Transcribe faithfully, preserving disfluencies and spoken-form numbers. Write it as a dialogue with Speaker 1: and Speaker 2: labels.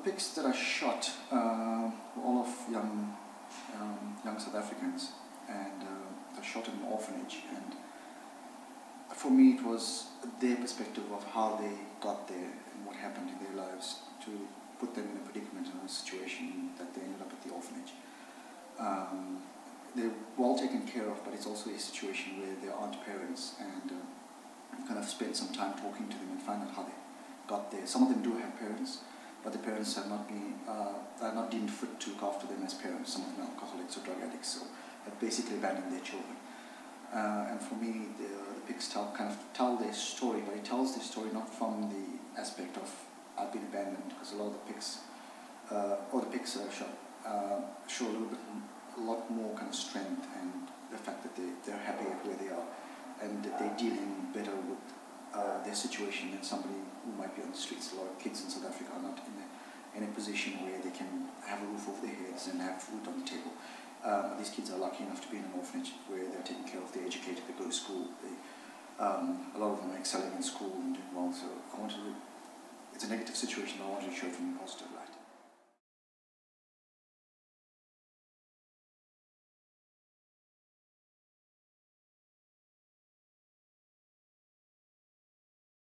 Speaker 1: pics that I shot uh, were all of young, um, young South Africans, and uh, I shot in an orphanage. And for me, it was their perspective of how they got there and what happened in their lives to put them in a predicament and a situation that they ended up at the orphanage. Um, they're well taken care of, but it's also a situation where there aren't parents, and uh, you kind of spend some time talking to them and find out how they got there. Some of them do have parents, but the parents have not been, uh, are not deemed fit to look after them as parents. Some of them are alcoholics or drug addicts, so have basically abandoned their children. Uh, and for me, the, the pics tell, kind of tell their story, but it tells their story not from the aspect of I've been abandoned, because a lot of the pics, uh, or the pics that I shot, uh, show a little bit, a lot more kind of strength and the fact that they, they're happy at where they are, and that they're dealing better with uh, their situation than somebody who might be on the streets. A lot of kids in South Africa are not in a, in a position where they can have a roof over their heads and have food on the table. Um, these kids are lucky enough to be in an orphanage where they're taken care of, they're educated, they go to school. They, um, a lot of them are excelling in school and doing well. So I wanted to, it's a negative situation, but I wanted to show it from a positive light.